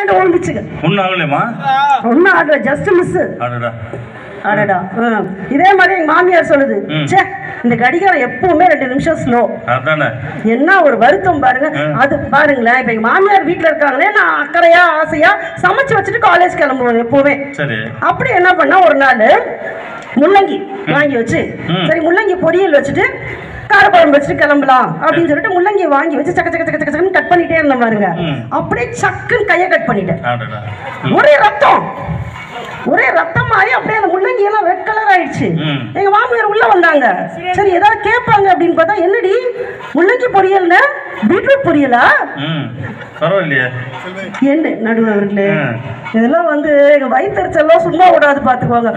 கீழே விழுந்துச்சுங்க. ஒன்னும் ஆகலையம்மா? ஒன்னும் ஆகல, ஜஸ்ட் மிஸ். அடடா அடடா. இதே மாதிரி எங்க மாமியார் சொல்லுது, சே இந்த கடிகாரம் எப்பவுமே 2 நிமிஷம் ஸ்லோ. அதானே என்ன ஒரு வருத்தம் பாருங்க. அது பாருங்களேன், இப்ப எங்க மாமியார் வீட்டுல இருக்காங்களே, நான் அக்கறையா ஆசையா சமைச்சு வச்சுட்டு காலேஜ் கிளம்புவேன் எப்பவுமே. சரி. அப்படி என்ன பண்ணா, ஒரு நாள் முள்ளங்கி வாங்கி வச்சு, சரி முள்ளங்கி பொரியல் வச்சுட்டு காரக்குழம்பு வச்சுட்டு கிளம்பலாம் அப்படின்னு சொல்லிட்டு முள்ளங்கி வாங்கி வச்சு சக்க சக்க சக்க சக்கன்னு கட் பண்ணிட்டே இருந்த பாருங்க. அப்படியே சக்குன்னு கையை கட் பண்ணிட்டேன். ஒரே ரத்தம், ஒரே ரத்தமாயி அப்படியே அந்த முள்ளங்கி எல்லாம் ரெட் கலர் ஆயிடுச்சு. எங்க மாமியார் உள்ள வந்தாங்க. சரி ஏதாவது கேட்பாங்க அப்படின்னு பார்த்தா, என்னடி முள்ளங்கி பொரியல்னு பீட்ரூட் பொரியலா? பரவாயில்லையே என்ன நடுவர்களே, இதெல்லாம் வந்து எங்க வயிற்றுச்செல்லாம் சும்மா விடாது பாத்துக்கோங்க.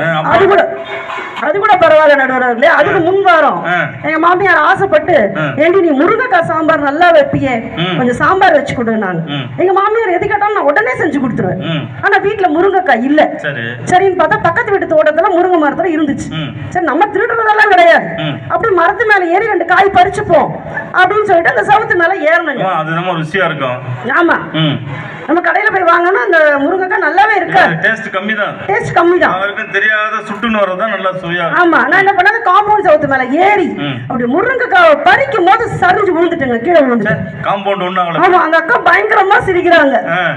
அது கூட பரவாயில்ல நடுவர்களே. அதுக்கு முன் வாரம் எங்க மாமியார் ஆசைப்பட்டு, ஏண்டி நீ முருங்கைக்காய் சாம்பார் நல்லா வைப்பியே, கொஞ்சம் சாம்பார் வச்சு கொடுனாங்க. எங்க மாமியார் எது கேட்டாலும் நான் உடனே செஞ்சு கொடுத்துருவேன். ஆனா வீட்டுல முருங்கைக்காய் இல்ல. சரின்னு பார்த்தா பக்கத்து வீட்டு தோட்டத்துல முருங்கை மரத்துல இருந்துச்சு. சரி நம்ம திருடுறதெல்லாம் கிடையாது, அப்படி மரத்து மேல ஏறி 2 காய் பறிச்சுப்போம் அப்படின்னு சொல்லிட்டு அந்த சவுத்து மேல ஏறணுங்க. ஆமா, நம்ம கடையில போய் வாங்கணும், அந்த முருங்கைக்காய் நல்லாவே இருக்காது, டேஸ்ட் கம்மி தான். அவருக்கு தெரியாத சுட்டுன்னு வரதான் நல்லா சுவையா. ஆமா, நான் என்ன பண்ணேன், காம்பவுண்ட் சவுத்து மேல ஏறி அப்படி முருங்கைக்காய் பறிக்கும் போது சரிஞ்சு விழுந்துட்டேங்க, கீழே விழுந்துட்டேன். காம்பவுண்ட் ஒண்ணு ஆகல. ஆமா, அந்த அக்கா பயங்கரமா சிரிக்கிறாங்க.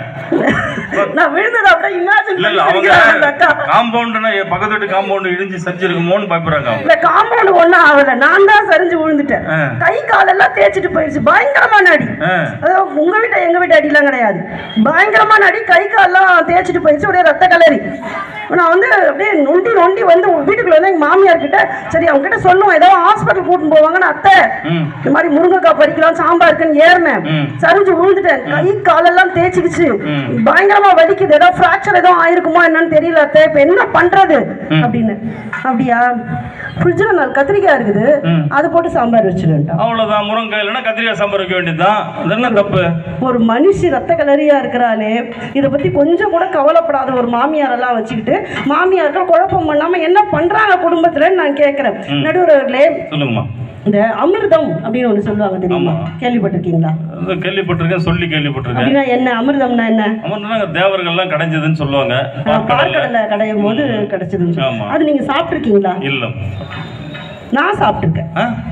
நான் விழுந்தது அப்படியே இமேஜின் பண்ணி அக்கா. காம்பவுண்ட்னா பக்கத்து வீட்டு காம்பவுண்ட் இடிஞ்சு சரிஞ்சிருக்குமோன்னு பயப்படுறாங்க. இல்ல, காம்பவுண்ட் ஒண்ணும் ஆகல, நான் தான் சரிஞ்சு விழுந்துட்டேன். கை காலெல்லாம் தேய்ச்சிட்டு போயிடுச்சு. பயங்கரமான அடி. அதாவது உங்க வீட்டை எங்க வீட்டு அடிலாம் கிடையாது, பயங்கரமான அடி. கை காலெல்லாம் தேய்ச்சிட்டு போயிடுச்சு, அப்படியே ரத்த கலரி. நான் வந்து அப்படியே நொண்டி நொண்டி வந்து வீட்டுக்குள்ள வந்து எங்க மாமியார் கிட்ட, சரி அவங்க கிட்ட சொல்லுவோம் ஏதாவது ஹாஸ்பிட்டல் கூட்டின்னு போவாங்கன்னு, அத்தை இந்த மாதிரி முருங்கைக்காய் பறிக்கலாம் சாம்பாருக்குன்னு ஏறினேன், சரிஞ்சு விழுந்துட்டேன். கை காலெல்லாம் தேய்ச்சிக்கிச்சு, பயங்கரமா வலிக்குது, ஏதாவது ஃப்ராக்சர் ஏதோ ஆயிருக்குமா என்னன்னு தெரியல அத்தை, இப்ப என்ன பண்றது அப்படின்னு. அப்படியா, ஃப்ரிட்ஜில் 4 கத்திரிக்காய் இருக்குது, அது போட்டு சாம்பார் வச்சிருக்கேன். அவ்வளவுதான். முருங்கைக்காய் இல்லைன்னா கத்திரிக்காய் சாம்பார் வைக்க வேண்டியதுதான். அதெல்லாம் தப்பு. ஒரு மனுஷி ரத்த கலரியா இருக்கிறாளே, இதை பத்தி கொஞ்சம் கூட கவலைப்படாத ஒரு மாமியார் எல்லாம் வச்சுக்கிட்டு மாமியார்கள் குழப்பம் பண்ணாம என்ன பண்றாங்க குடும்பத்துல நான் கேட்கிறேன். நடுவர்களே, சொல்லுங்கம்மா. இந்த அமிர்தம் அப்படின்னு ஒண்ணு சொல்லுவாங்க, தெரியுமா? கேள்விப்பட்டிருக்கீங்களா? கேள்விப்பட்டிருக்கேன், சொல்லி கேள்விப்பட்டிருக்கேன். அப்படின்னா என்ன அமிர்தம்னா என்ன? அமிர்தம்னா தேவர்கள்லாம் கிடைச்சதுன்னு சொல்லுவாங்க. பார்க்கடல கடையும் போது கிடைச்சதுன்னு. அது நீங்க சாப்பிட்டுருக்கீங்களா? இல்ல, நான் சாப்பிட்டுருக்கேன்.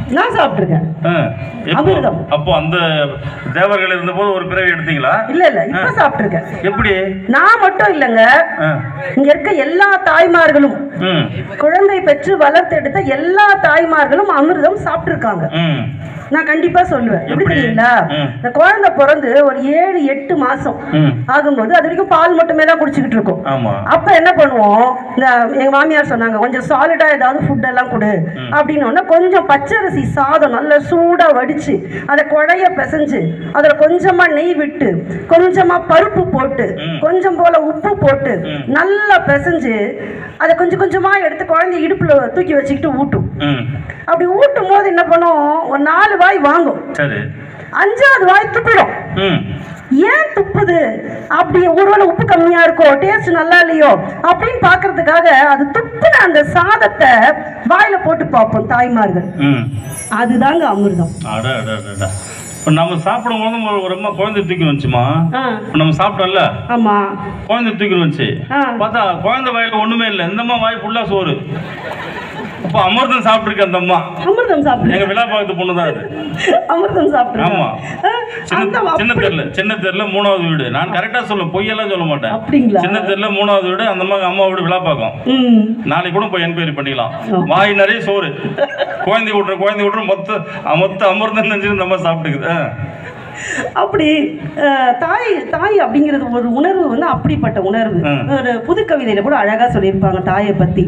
அமிர்தம். அப்போ அந்த தேவர்கள் இருந்தபோது ஒரு பிறவி எடுத்தீங்களா? இல்ல இல்ல, இப்ப சாப்பிட்டுருக்கேன். எப்படி? நான் மட்டும் இல்லைங்க, இங்க இருக்க எல்லா தாய்மார்களும், குழந்தை பெற்று வளர்த்தெடுத்த எல்லா தாய்மார்களும் அமிர்தம் சாப்பிட்டுருக்காங்க. நான் கண்டிப்பா சொல்லுவேன். எப்படி தெரியுங்களா, இந்த குழந்தை பிறந்து ஒரு 7-8 மாசம் ஆகும்போது அது வரைக்கும் பால் மட்டுமே தான் குடிச்சுக்கிட்டு இருக்கும். அப்ப என்ன பண்ணுவோம், இந்த எங்க மாமியார் சொன்னாங்க, கொஞ்சம் சாலிடா ஏதாவது ஃபுட் எல்லாம் கொடு அப்படின்னு. கொஞ்சம் பச்சரிசி சாதம் நல்லா சூடா வடிச்சு அதை குழைய பிசைஞ்சு அதுல கொஞ்சமா நெய் விட்டு கொஞ்சமா பருப்பு போட்டு கொஞ்சம் போல உப்பு போட்டு நல்லா பிசைஞ்சு அதை கொஞ்சம் கொஞ்சமா எடுத்து குழந்தை இடுப்புல தூக்கி வச்சுக்கிட்டு ஊட்டும். அப்படி ஊட்டும் போது என்ன பண்ணும், ஒரு 4 வாய் வாங்கும், 5வது வாய் துப்பிடும். ஏன் துப்புது? அப்படி ஒருவேளை உப்பு கம்மியா இருக்கோ, டேஸ்ட் நல்லா இல்லையோ அப்படின்னு பாக்குறதுக்காக அது துப்புன அந்த சாதத்தை வாயில போட்டு பார்ப்போம் தாய்மார்கள். அதுதாங்க அமிர்தம். இப்போ நம்ம சாப்பிடும்போது ஒரு அம்மா குழந்தை தூக்கி வந்துச்சுமா, நம்ம சாப்பிட்டோம்ல, ஆமா, குழந்தை தூக்கி வந்துச்சு, பார்த்தா குழந்தை வாயில ஒண்ணுமே இல்லை, இந்தம்மா வாய் ஃபுல்லா சோறு. அப்போ அமிர்தம் சாப்பிட்டுருக்கு அந்த அம்மா. அமிர்தம் சாப்பிட்டு எங்க விழா பார்த்து பொண்ணுதான் அது. அமிர்தம் சாப்பிட்டு. ஆமா, சின்ன தெருல 3வது வீடு. நான் கரெக்டா சொல்லுவேன், பொய்யெல்லாம் சொல்ல மாட்டேன். அப்படிங்களா? சின்ன தெருல 3வது வீடு, அந்த அம்மா வீடு விழா பார்க்கும். நாளைக்கு கூட போய் என்கொயரி பண்ணிக்கலாம். வாய் நிறைய சோறு, குழந்தை விட்டுற மொத்த அமிர்தம் நினைச்சு இந்த அம்மா சாப்பிட்டுக்குது. அப்படி தாய் அப்படிங்கிறது ஒரு உணர்வு வந்து அப்படிப்பட்ட உணர்வு. ஒரு புது கவிதையில கூட அழகா சொல்லியிருப்பாங்க தாயை பத்தி.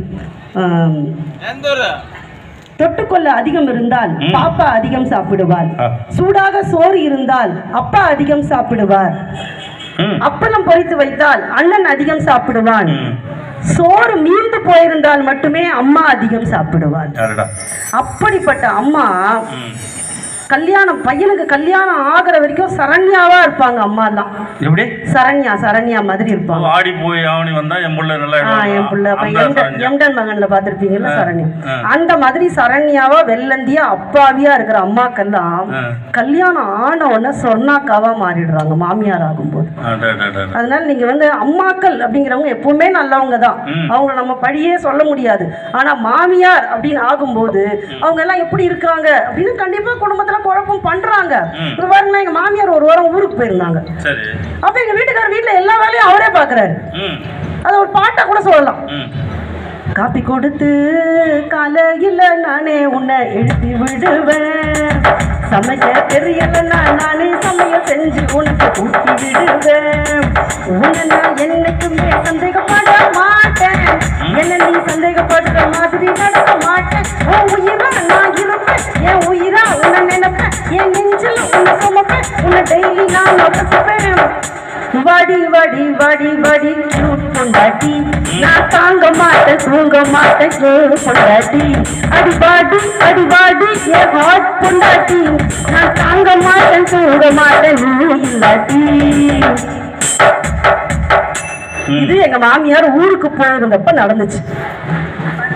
தொட்டுக்கொள்ள அதிகம் இருந்தால் பாப்பா அதிகம் சாப்பிடுவார், சூடாக சோறு இருந்தால் அப்பா அதிகம் சாப்பிடுவார், அப்பளம் பொரித்து வைத்தால் அண்ணன் அதிகம் சாப்பிடுவான், சோறு மீந்து போயிருந்தால் மட்டுமே அம்மா அதிகம் சாப்பிடுவார். அப்படிப்பட்ட அம்மா கல்யாணம் பையனுக்கு கல்யாணம் ஆகிற வரைக்கும் சரண்யாவா இருப்பாங்க அம்மா எல்லாம். எப்படி? சரண்யா மாதிரி இருப்பாங்க. ஆடி போய் ஆவணி வந்தா என் புள்ள நல்லா என் புள்ள எம்டன் மகன்ல பாத்திருப்பீங்கல்ல சரண்யா, அந்த மாதிரி சரண்யாவா வெள்ளந்தியா அப்பாவியா இருக்கிற அம்மாக்கெல்லாம் கல்யாணம் ஆன உடனே சொர்ணாக்காவா மாறிடுறாங்க மாமியார் ஆகும்போது. அதனால நீங்க வந்து அம்மாக்கள் அப்படிங்கிறவங்க எப்பவுமே நல்லவங்க தான், அவங்க நம்ம படியே சொல்ல முடியாது. ஆனா மாமியார் அப்படின்னு ஆகும்போது அவங்க எல்லாம் எப்படி இருக்காங்க அப்படின்னு கண்டிப்பா குடும்பத்துல குழப்பம் பண்றாங்க. பாருங்க, எங்க மாமியார் ஒரு வாரம் ஊருக்கு போயிருந்தாங்க. அப்ப எங்க வீட்டுக்காரர் வீட்டுல எல்லா வேலையும் அவரே பாக்குறாரு. அது ஒரு பாட்டா கூட சொல்லலாம். காப்பி கொடுத்து காலையில நானே உன்னை எழுதி விடுவேன், சமைக்க தெரியலன்னா நானே சமையல் செஞ்சு உனக்கு ஊட்டி விடுவேன், உன்னை நான் என்னைக்குமே சந்தேகப்பட மாட்டேன், என்ன நீ சந்தேகப்படுற மாதிரி நடக்க மாட்டேன், உன் உயிரா நான் இருப்பேன், என் உயிரா உன்னை நினைப்பேன், என் நெஞ்சில் உன்னை சுமப்பேன், உன்னை டெய்லி நான் நோக்கப்பேன், வாடி வாடி வாடி வாடி பொண்டாட்டி, நான் தாங்க மாட்டேன் தூங்க மாட்டேன் பொண்டாட்டி, அடிபாடி அடிபாடி என் ஹாட் பொண்டாட்டி, நான் தாங்க மாட்டேன் தூங்க மாட்டேன் இல்லாட்டி. இது எங்க மாமியார் ஊருக்கு போயிருந்தப்ப நடந்துச்சு.